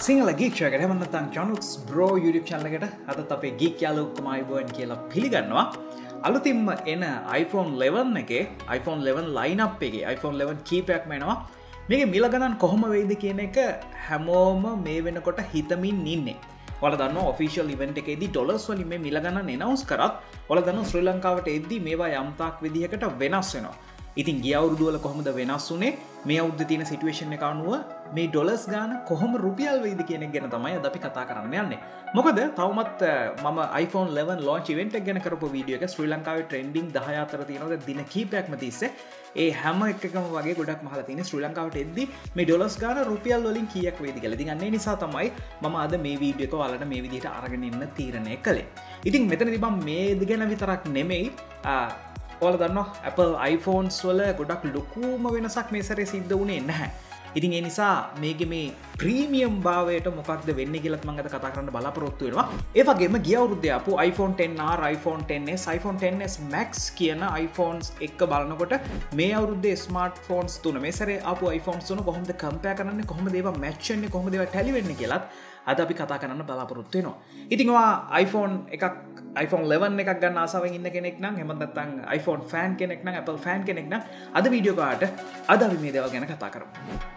සිංහල ගීක් ෂෝකට එහෙම නැත්නම් ජොනුක්ස් bro YouTube channel එකට අදත් අපේ ගීක් යාළුවෝ ඔක්කොම ආයුබෝවන් කියලා පිළිගන්නවා. අලුතින්ම එන iPhone 11 එකේ iPhone 11 lineup එකේ iPhone 11 කීපයක්ම එනවා. මේකේ මිල ගණන් කොහොම වෙයිද කියන එක හැමෝම මේ වෙනකොට හිතමින් ඉන්නේ. ඔයාලා දන්නවා official event එකේදී dollars වලින් මේ මිල ගණන් announce කරත් ඔයාලා දන්නවා ශ්‍රී ලංකාවට එද්දී මේවා යම් තාක් විදිහකට වෙනස් වෙනවා. ඉතින් ගිය අවුරුදු වල කොහොමද වෙනස් වුනේ මේ අවුරුද්දේ තියෙන සිටුේෂන් එක අනුව මේ ඩොලර්ස් ගාන කොහොම රුපියල් වෙයිද කියන එක ගැන තමයි අද අපි කතා කරන්න යන්නේ. මොකද තවමත් මම iPhone 11 launch event එක ගැන කරපු වීඩියෝ එක ශ්‍රී ලංකාවේ trending 10 අතර තියෙනවා දින කිහිපයක්ම තිස්සේ ඒ හැම එකකම වගේ ගොඩක් මහලා තියෙන ශ්‍රී ලංකාවට එද්දි මේ ඩොලර්ස් ගාන රුපියල් වලින් කීයක් වෙයිද කියලා. ඉතින් අන්න ඒ නිසා තමයි මම අද මේ වීඩියෝ එක ඔයාලට මේ විදිහට අරගෙන ඉන්න තීරණය කළේ. ඉතින් මෙතනදී මම මේ ගැන විතරක් නෙමෙයි ඔයාලා දන්නවා Apple iPhones වල ගොඩක් ලොකුම වෙනසක් මේ සැරේ සිද්ධ වුණේ නැහැ. ඉතින් ඒ නිසා මේකේ මේ ප්‍රීමියම් භාවයට මොකක්ද වෙන්නේ කියලාත් මම අද කතා කරන්න බලාපොරොත්තු වෙනවා. ඒ වගේම ගිය අවුරුද්දේ ආපු iPhone XR, iPhone XS, iPhone XS Max කියන iPhones එක බලනකොට මේ අවුරුද්දේ smartphones තුන මේ සැරේ ආපු iPhones තුන කොහොමද compare කරන්නේ, කොහොමද ඒවා match වෙන්නේ, කොහොමද ඒවා tally වෙන්නේ කියලාත් අද අපි කතා කරන්න බලාපොරොත්තු වෙනවා. ඉතින් ඔයා iPhone 11 එකක් ගන්න ආසාවෙන් ඉන්න කෙනෙක් නම් එහෙම නැත්නම් iPhone fan කෙනෙක් නම් Apple fan කෙනෙක් නම් අද වීඩියෝ කාට අද අපි මේ දේවල් ගැන කතා කරමු.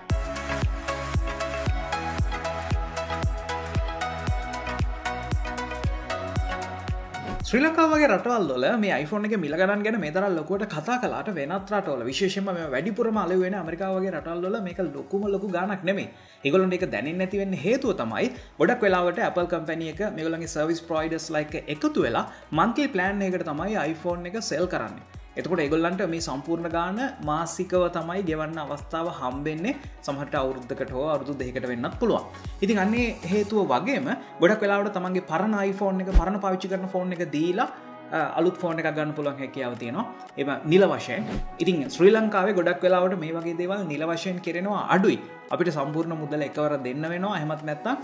ශ්‍රී ලංකාව වගේ රටවල් වල මේ iPhone එකේ මිල ගණන් ගැන මේ තරම් ලොකුවට කතා කළාට වෙනත් රටවල විශේෂයෙන්ම මේ වැඩිපුරම අලෙවි වෙන ඇමරිකාව වගේ රටවල් වල මේක ලොකු ගාණක් නෙමෙයි. ඒගොල්ලන්ට ඒක දැනෙන්නේ නැති වෙන්න හේතුව තමයි ගොඩක් වෙලාවට Apple company එක මේගොල්ලන්ගේ service providers like එකතු වෙලා monthly plan එකකට තමයි iPhone එක sell කරන්නේ. එතකොට ඒගොල්ලන්ට මේ සම්පූර්ණ ගාන මාසිකව තමයි ගෙවන්න අවස්ථාව හම්බෙන්නේ. සමහරට අවුරුද්දකට හෝ අවුරුදු දෙකකට වෙන්නත් පුළුවන්. ඉතින් අන්නේ හේතුව වගේම ගොඩක් වෙලාවට තමන්ගේ පරණ iPhone එක පරණ පාවිච්චි කරන ෆෝන් එක දීලා අලුත් ෆෝන් එකක් ගන්න පුළුවන් හැකියාව තියෙනවා. ඒව නිල වශයෙන්. ඉතින් ශ්‍රී ලංකාවේ ගොඩක් වෙලාවට මේ වගේ දේවල් නිල වශයෙන් කරනවා අඩුයි. අපිට සම්පූර්ණ මුදල එකවර දෙන්න වෙනවා. එහෙමත් නැත්නම්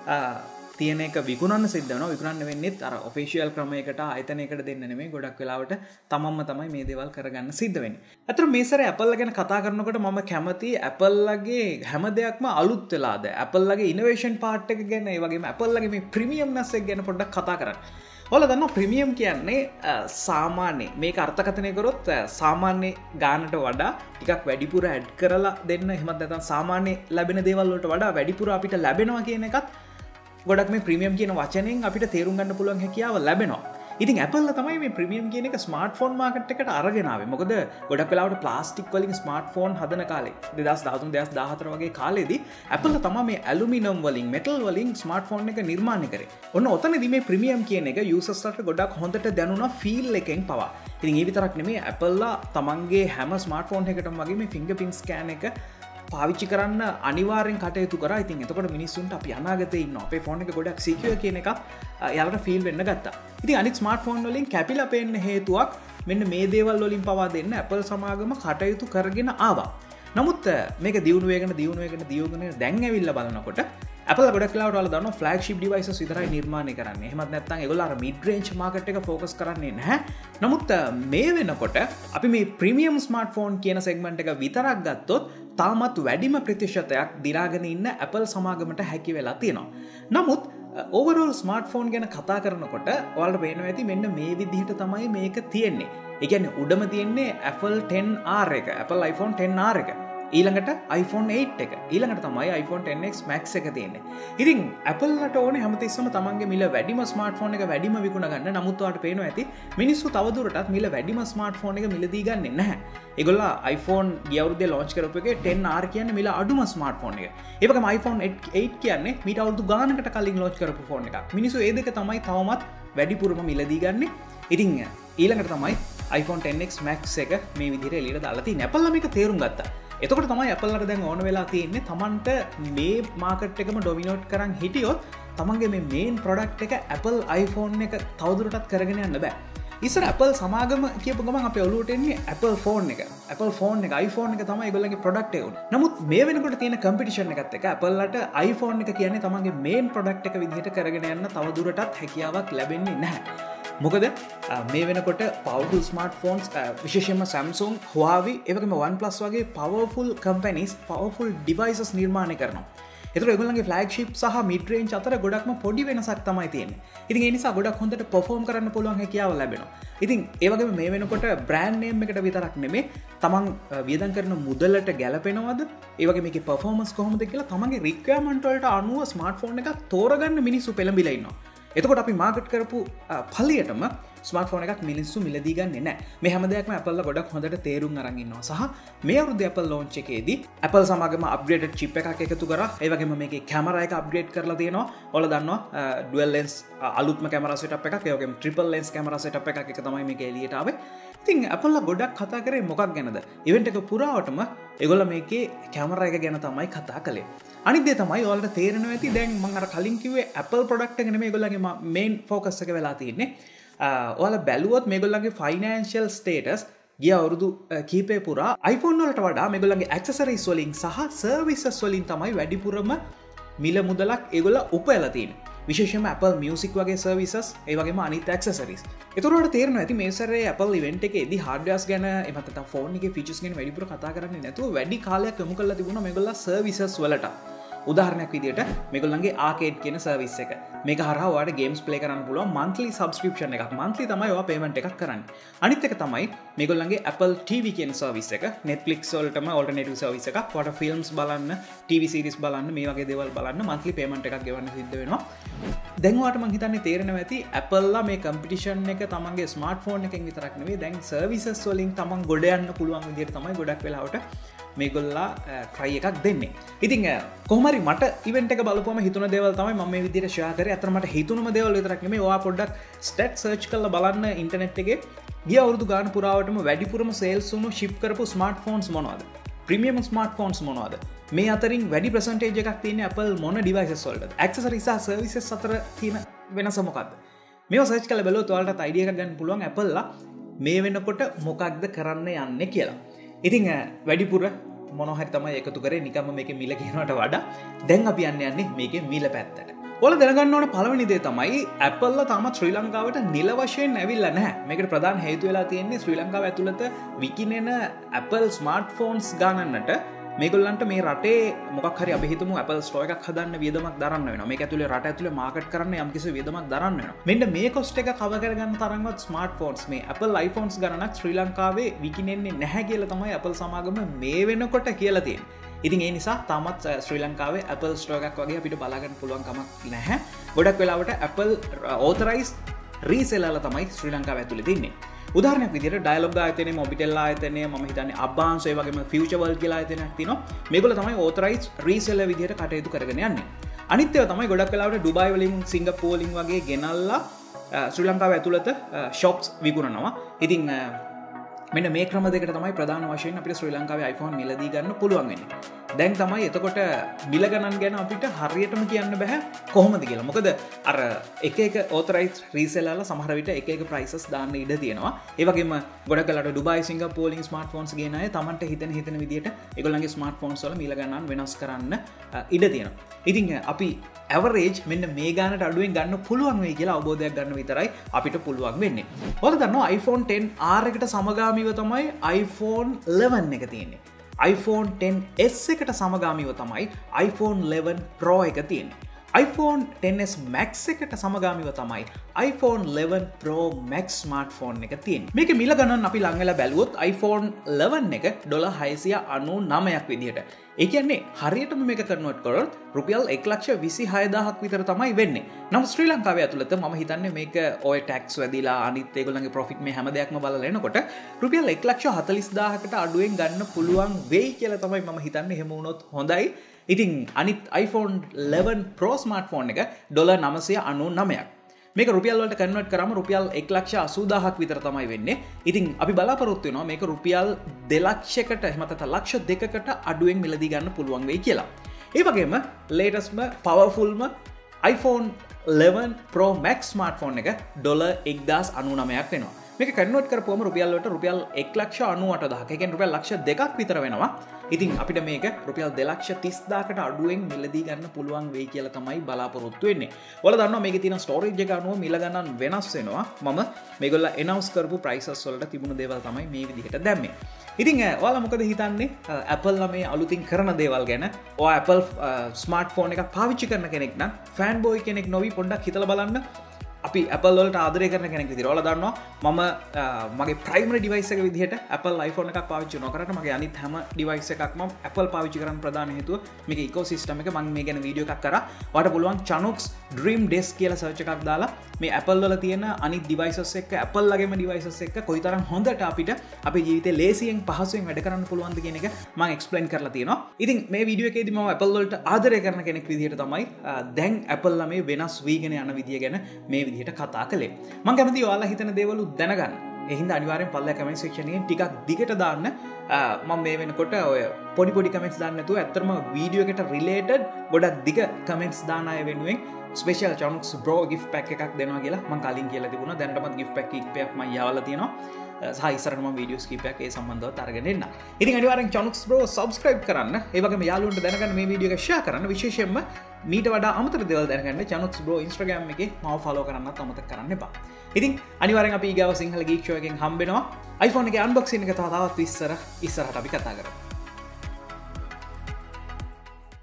තියෙන එක විකුණන්න සිද්ධ වෙනවා. විකුණන්න වෙන්නේත් අර ඔෆිෂියල් ක්‍රමයකට ආයතනයකට දෙන්න නෙමෙයි. ගොඩක් වෙලාවට තමන්ම තමයි මේ දේවල් කරගන්න සිද්ධ වෙන්නේ. අතට මේ සැරේ Apple ගැන කතා කරනකොට මම කැමති Apple-ගේ හැම දෙයක්ම අලුත් වෙලාද Apple-ගේ ඉනෝවේෂන් පාර්ට් එක ගැන ඒ වගේම Apple-ගේ මේ ප්‍රීමියම්නස් එක ගැන පොඩ්ඩක් කතා කරන්න. ඔයාලා දන්නවා ප්‍රීමියම් කියන්නේ සාමාන්‍ය මේක අර්ථකථනය කරොත් සාමාන්‍ය ගානට වඩා ටිකක් වැඩිපුර ඇඩ් කරලා දෙන්න. එහෙමත් නැත්නම් සාමාන්‍ය ලැබෙන දේවල් වලට වඩා වැඩිපුර අපිට ලැබෙනවා කියන එකත් ගොඩක් මේ ප්‍රීමියම් කියන වචනයෙන් අපිට තේරුම් ගන්න පුළුවන් හැකියාව ලැබෙනවා. ඉතින් Apple තමයි මේ ප්‍රීමියම් කියන එක ස්මාර්ට්ෆෝන් මාකට් එකට අරගෙන ආවේ. මොකද ගොඩක් වෙලාවට ප්ලාස්ටික් වලින් ස්මාර්ට්ෆෝන් හදන කාලේ 2013 2014 වගේ කාලෙදී Apple තමයි මේ ඇලුමිනියම් වලින් මෙටල් වලින් ස්මාර්ට්ෆෝන් එක නිර්මාණය කරේ. ඔන්න ඔතනදී මේ ප්‍රීමියම් කියන එක යූසර්ස්ලට ගොඩක් හොඳට දැනුණා ෆීල් එකෙන් පවා. ඉතින් ඒ විතරක් නෙමෙයි Apple තමන්ගේ හැම ස්මාර්ට්ෆෝන් එකකටම වගේ මේ ෆින්ගර්ප්‍රින්ට් ස්කෑන් එක පාවිච්චි කරන්න අනිවාර්යෙන් කටයුතු කරා. ඉතින් එතකොට මිනිස්සුන්ට අපි අනාගතේ ඉන්නවා අපේ ෆෝන් එක ගොඩක් සිකියුර් කියන එක යාලට ෆීල් වෙන්න ගත්තා. ඉතින් අනිත් ස්මාර්ට්ෆෝන් වලින් කැපිලා පේන්න හේතුවක් මෙන්න මේ දේවල් වලින් පවා දෙන්න Apple සමාගම කටයුතු කරගෙන ආවා. නමුත් මේක දියුණු වේගන දැන් ඇවිල්ලා බලනකොට Apple ගොඩක් වෙලාවට ඔයාලා දන්නවා flagship devices විතරයි නිර්මාණය කරන්නේ. එහෙමත් නැත්නම් ඒගොල්ලෝ අර mid range market එක focus කරන්නේ නැහැ. නමුත් මේ වෙනකොට අපි මේ premium smartphone කියන segment එක විතරක් ගත්තොත් තාමත් වැඩිම ප්‍රතිශතයක් දිනාගෙන ඉන්න Apple සමාගමට හැකි වෙලා තියෙනවා. නමුත් overall smartphone ගැන කතා කරනකොට ඔයාලට පේනවා ඇති මෙන්න මේ විදිහට තමයි මේක තියෙන්නේ. ඒ කියන්නේ උඩම තියෙන්නේ Apple XR එක, Apple iPhone XR එක. ඊළඟට iPhone 8 එක. ඊළඟට තමයි iPhone XS Max එක තියෙන්නේ. ඉතින් Apple-ට ඕනේ හැමතිස්සම තමන්ගේ මිල වැඩිම ස්මාර්ට්ෆෝන් එක වැඩිම විකුණ ගන්න. නමුත් ඔයාලට පේනවා ඇති මිනිස්සු තවදුරටත් මිල වැඩිම ස්මාර්ට්ෆෝන් එක මිලදී ගන්නෙ නැහැ. ඒගොල්ලෝ iPhone ගිය අවුරුද්දේ launch කරපු එකේ XR කියන්නේ මිල අඩුම ස්මාර්ට්ෆෝන් එක. ඒ වගේම iPhone 8 කියන්නේ මීට අවුරුදු ගානකට කලින් launch කරපු ෆෝන් එකක්. මිනිස්සු ඒ දෙක තමයි තවමත් වැඩිපුරම මිලදී ගන්නෙ. ඉතින් ඊළඟට තමයි iPhone XS Max එක මේ විදිහට එළියට දාලා තියෙන්නේ. Apple මේක තේරුම් ගත්තා. එතකොට තමයි Apple-ට දැන් ඕන වෙලා තියෙන්නේ තමන්ට මේ මාකට් එකම ඩොමිනේට් කරන් හිටියොත් තමන්ගේ මේ මේන් ප්‍රොඩක්ට් එක Apple iPhone එක තවදුරටත් කරගෙන යන්න බෑ. ඉස්සර Apple සමාගම කියපු ගමන් අපේ ඔළුවට එන්නේ Apple phone එක. Apple phone එක iPhone එක තමයි ඒගොල්ලන්ගේ ප්‍රොඩක්ට් එක උනේ. නමුත් මේ වෙනකොට තියෙන කම්පිටිෂන් එකත් එක්ක Apple-ට iPhone එක කියන්නේ තමන්ගේ මේන් ප්‍රොඩක්ට් එක විදිහට කරගෙන යන්න තවදුරටත් හැකියාවක් ලැබෙන්නේ නැහැ. මොකද මේ වෙනකොට powerful smartphones විශේෂයෙන්ම Samsung, Huawei, ඒ වගේම OnePlus වගේ powerful companies powerful devices නිර්මාණය කරනවා. ඒතර ඒගොල්ලන්ගේ ෆ්ලැග්ෂිප් සහ මිඩ් රේන්ජ් අතර ගොඩක්ම පොඩි වෙනසක් තමයි තියෙන්නේ. ඉතින් ඒ නිසා ගොඩක් හොඳට පර්ෆෝම් කරන්න පුළුවන් හැකියාව ලැබෙනවා. ඉතින් ඒ වගේම මේ වෙනකොට බ්‍රෑන්ඩ් නේම් එකට විතරක් නෙමෙයි තමන් වියදම් කරන මුදලට ගැලපෙනවද? ඒ වගේ මේකේ පර්ෆෝමන්ස් කොහොමද කියලා තමන්ගේ රික්වයර්මන්ට් වලට අනුව ස්මාර්ට්ෆෝන් එකක් තෝරගන්න මිනිස්සු පෙළඹිලා ඉන්නවා. එතකොට අපි මාකට් කරපු පලියටම ස්මාර්ට්ෆෝන් එකක් මිනිස්සු මිලදී ගන්නේ නැහැ. මේ හැම දෙයක්ම Apple ලා ගොඩක් හොඳට තේරුම් අරන් ඉන්නවා. සහ මේ අවුරුද්දේ Apple launch එකේදී Apple සමගම upgraded chip එකක් එකතු කරා. ඒ වගේම මේකේ කැමරා එක අප්ග්‍රේඩ් කරලා තියෙනවා. ඔයාලා දන්නවා dual lens අලුත්ම කැමරා setup එකක්. ඒ වගේම triple lens කැමරා setup එකක් එක තමයි මේක එළියට ආවේ. ඉතින් Apple ලා ගොඩක් කතා කරේ මොකක් ගැනද? ඉවෙන්ට් එක පුරාවටම ඒගොල්ලෝ මේකේ කැමරා එක ගැන තමයි කතා කළේ. අනිත් දේ තමයි ඔයාලට තේරෙනවා ඇති දැන් මම අර කලින් කිව්වේ Apple product එක නෙමෙයි ඒගොල්ලන්ගේ main focus එක වෙලා තියෙන්නේ. ඔයාලා බැලුවොත් මේගොල්ලන්ගේ financial status ගිය අවුරුදු කීපේ පුරා iPhone වලට වඩා මේගොල්ලන්ගේ accessories වලින් සහ services වලින් තමයි වැඩිපුරම මිල මුදලක් ඒගොල්ලෝ උපයලා තියෙන්නේ. විශේෂයෙන්ම Apple Music වගේ services ඒ වගේම අනිත් accessories. ඒතරට තේරෙනවා ඇති මේ සැරේ Apple event එකේදී hardwares ගැන එහෙම නැත්නම් phone එකේ features ගැන වැඩිපුර කතා කරන්නේ නැතුව වැඩි කාලයක් යොමු කරලා තිබුණා මේගොල්ලෝ services වලට. උදාහරණයක් විදිහට මේගොල්ලන්ගේ ආකේඩ් කියන සර්විස් එක. මේක හරහා ඔයාලට ගේම්ස් ප්ලේ කරන්න පුළුවන් monthly subscription එකක්. monthly තමයි ඔයා payment එකක් කරන්නේ. අනිත් එක තමයි මේගොල්ලන්ගේ Apple TV කියන සර්විස් එක. Netflix වලටම alternative service එකක්. ඔයාලට films බලන්න, TV series බලන්න, මේ වගේ දේවල් බලන්න monthly payment එකක් ගෙවන්න සිද්ධ වෙනවා. දැන් ඔයාලට මං හිතන්නේ තේරෙනවා ඇති Apple ලා මේ competition එක තමන්ගේ smartphone එකෙන් විතරක් නෙවෙයි දැන් services වලින් තමන් ගොඩ යන්න පුළුවන් විදිහට තමයි ගොඩක් වෙලාවට මේගොල්ලා try එකක් දෙන්නේ. ඉතින් කොහොමරි මට ඉවෙන්ට් එක බලපුවම හිතුණ දේවල් තමයි මම මේ විදිහට share කරේ. අතන මට හිතුණම දේවල් විතරක් නෙමෙයි ඔයා පොඩ්ඩක් stat search කරලා බලන්න ඉන්ටර්නෙට් එකේ ගිය අවුරුදු ගාන පුරාවටම වැඩිපුරම sales වුණු ship කරපු smartphones මොනවද? premium smartphones මොනවද? මේ අතරින් වැඩි percentage එකක් තියෙන්නේ Apple මොන devices වලටද? accessories සහ services අතර තියෙන වෙනස මොකක්ද? මේවා search කරලා බලුවොත් ඔයාලට idea එකක් ගන්න පුළුවන් Apple ලා මේ වෙනකොට මොකක්ද කරන්න යන්නේ කියලා. ඉතින් වැඩිපුර මොනහරි තමයි එකතු කරේ නිකම්ම මේකේ මිල කියනකට වඩා දැන් අපි යන්නේ මේකේ මිල පැත්තට. ඔයාලා දැනගන්න ඕන පළවෙනි දේ තමයි Apple ලා තාමත් ශ්‍රී ලංකාවට නිල වශයෙන් ඇවිල්ලා නැහැ. මේකට ප්‍රධාන හේතුව වෙලා තියෙන්නේ ශ්‍රී ලංකාව ඇතුළත විකිනෙන Apple smartphones ගණනට මේගොල්ලන්ට මේ රටේ මොකක් හරි අපි හිතමු Apple store එකක් හදන්න වියදමක් දරන්න වෙනවා. මේක ඇතුලේ රට ඇතුලේ මාකට් කරන්න යම්කිසි වියදමක් දරන්න වෙනවා. මෙන්න මේ cost එක cover කරගන්න තරම්වත් smartphones මේ Apple iPhones ගණනක් ශ්‍රී ලංකාවේ විකිනෙන්නේ නැහැ කියලා තමයි Apple සමාගම මේ වෙනකොට කියලා තියෙන්නේ. ඉතින් ඒ නිසා තාමත් ශ්‍රී ලංකාවේ Apple store එකක් වගේ අපිට බලා ගන්න පුළුවන් කමක් නැහැ. ගොඩක් වෙලාවට Apple authorized reseller තමයි ශ්‍රී ලංකාව ඇතුලේ තින්නේ. උදාහරණයක් විදිහට ඩයලොග් ආයතනය, මොබිටෙල් ආයතනය, මම හිතන්නේ අබ්බාන්ස් ඒ වගේම ෆියුචර් වර්ල්ඩ් කියලා ආයතනයක් තියෙනවා. මේගොල්ලෝ තමයි authorized reseller විදිහට කටයුතු කරගෙන යන්නේ. අනිත් ඒවා තමයි ගොඩක් වෙලාවට ඩුබායි වලින්, සිංගප්පූර් වලින් වගේ ගෙනල්ලා ශ්‍රී ලංකාව ඇතුළත shops විකුණනවා. ඉතින් මෙන්න මේ ක්‍රම දෙකට තමයි ප්‍රධාන වශයෙන් අපිට ශ්‍රී ලංකාවේ iPhone මිලදී ගන්න පුළුවන් වෙන්නේ. දැන් තමයි එතකොට මිල ගණන් ගැන අපිට හරියටම කියන්න බෑ කොහොමද කියලා. මොකද අර එක එක authorized resellerලා සමහර විට එක එක prices දාන්න ඉඩ තියෙනවා. ඒ වගේම ගොඩක් වෙලාවට ඩුබායි, සිංගප්පූර් වලින් smartphones ගේන අය Tamanට හිතෙන විදිහට ඒගොල්ලන්ගේ smartphones වල මිල ගණන් වෙනස් කරන්න ඉඩ තියෙනවා. ඉතින් අපි average මෙන්න මේ ගානට අඩුවෙන් ගන්න පුළුවන් වෙයි කියලා අවබෝධයක් ගන්න විතරයි අපිට පුළුවන් වෙන්නේ. ඔයාලා දන්නවා iPhone XR එකට සමගාමීව තමයි iPhone 11 එක තියෙන්නේ. iPhone XS එකට සමගාමීව තමයි iPhone 11 Pro එක තියෙන්නේ. iPhone XS Max එකට සමගාමීව තමයි iPhone 11 Pro Max smartphone එක තියෙන්නේ. මේකේ මිල ගණන් අපි ලං වෙලා බැලුවොත් iPhone 11 එක $699ක් විදිහට. ඒ කියන්නේ හරියටම මේක කන්වර්ට් කරොත් රුපියල් 1,26,000ක් විතර තමයි වෙන්නේ. නමුත් ශ්‍රී ලංකාවේ ඇතුළත මම හිතන්නේ මේක ඔය ටැක්ස් වැදිලා අනිත් ඒගොල්ලන්ගේ ප්‍රොෆිට් මේ හැම දෙයක්ම බලලා එනකොට රුපියල් 1,40,000කට අඩුවෙන් ගන්න පුළුවන් වෙයි කියලා තමයි මම හිතන්නේ. එහෙම වුණොත් හොඳයි. ඉතින් අනිත් iPhone 11 Pro smartphone එක $999ක්. මේක රුපියල් වලට කන්වර්ට් කරාම රුපියල් 1,80,000ක් විතර තමයි වෙන්නේ. ඉතින් අපි බලාපොරොත්තු වෙනවා මේක රුපියල් 2,00,000කට එහෙම නැත්නම් 1,02,කට අඩුවෙන් මිලදී ගන්න පුළුවන් වෙයි කියලා. ඒ වගේම latestම powerfulම iPhone 11 Pro Max smartphone එක $1,099ක් වෙනවා. මේක කන්වර්ට් කරපුවම රුපියල් වලට රුපියල් 1,98,000ක. ඒ කියන්නේ රුපියල් 2,00,000ක් විතර වෙනවා. ඉතින් අපිට මේක රුපියල් 2,30,000කට අඩුවෙන් මිලදී ගන්න පුළුවන් වෙයි කියලා තමයි බලාපොරොත්තු වෙන්නේ. ඔයාලා දන්නවා මේකේ තියෙන ස්ටෝරේජ් එක අනුව මිල ගණන් වෙනස් වෙනවා. මම මේගොල්ලෝ announce කරපු prices වලට තිබුණු දේවල් තමයි මේ විදිහට දැම්මේ. ඉතින් ඔයාලා මොකද හිතන්නේ Apple මේ අලුතින් කරන දේවල් ගැන? ඔයා Apple ස්මාර්ට්ෆෝන් එකක් පාවිච්චි කරන කෙනෙක් නම් ෆෑන් බෝයි කෙනෙක් නොවි පොඩ්ඩක් හිතලා බලන්න. අපි Apple වලට ආදරය කරන කෙනෙක් විදිහට ඔයාලා දන්නවා මම මගේ primary device එක විදිහට Apple iPhone එකක් පාවිච්චි නොකරට මගේ අනිත් හැම device එකක්ම Apple පාවිච්චි කරන්න ප්‍රධාන හේතුව මේක ecosystem එක. මම මේ ගැන වීඩියෝ එකක් කරා. ඔයාලට පුළුවන් Chanox Dream Desk කියලා search එකක් දාලා මේ Apple වල තියෙන අනිත් devices එක්ක Apple ලගේම devices එක්ක කොයිතරම් හොඳට අපිට අපේ ජීවිතේ ලේසියෙන් පහසුවෙන් වැඩ කරන්න පුළුවන්ද කියන එක මම explain කරලා තියෙනවා. ඉතින් මේ වීඩියෝ එකේදී මම Apple වලට ආදරය කරන කෙනෙක් විදිහට තමයි දැන් Apple ලා මේ වෙනස් වීගෙන යන විදිය ගැන මේ විදිහට කතා කළේ. මම කැමතියි ඔයාලා හිතන දේවලුත් දැනගන්න. ඒ හින්දා අනිවාර්යෙන් පල්ලෙහා කමෙන්ට් සෙක්ෂන් එකෙන් ටිකක් දිගට දාන්න. මම මේ වෙනකොට ඔය පොඩි කමෙන්ට්ස් දාන්න නැතුව ඇත්තටම වීඩියෝ එකට රිලේටඩ් ගොඩක් දිග කමෙන්ට්ස් දාන අය වෙනුවෙන් special Chanox Bro gift pack එකක් දෙනවා කියලා මම කලින් කියලා තිබුණා. දැනටමත් gift pack එකක් මම යවලා තියෙනවා. සහ ඉස්සරහට මම වීඩියෝස් කීපයක් ඒ සම්බන්ධව අරගෙන එන්න. ඉතින් අනිවාර්යෙන් Chanox Bro subscribe කරන්න. ඒ වගේම යාළුවන්ට දැනගන්න මේ වීඩියෝ එක share කරන්න. විශේෂයෙන්ම මීට වඩා අමතර දේවල් දැනගන්න Chanox Bro Instagram එකේ මාව follow කරන්නත් අමතක කරන්න එපා. ඉතින් අනිවාර්යෙන් අපි ඊගාව සිංහල geek show එකෙන් හම්බ වෙනවා. iPhone එකේ unboxing එක තවත් ඉස්සරහට අපි කතා කරමු.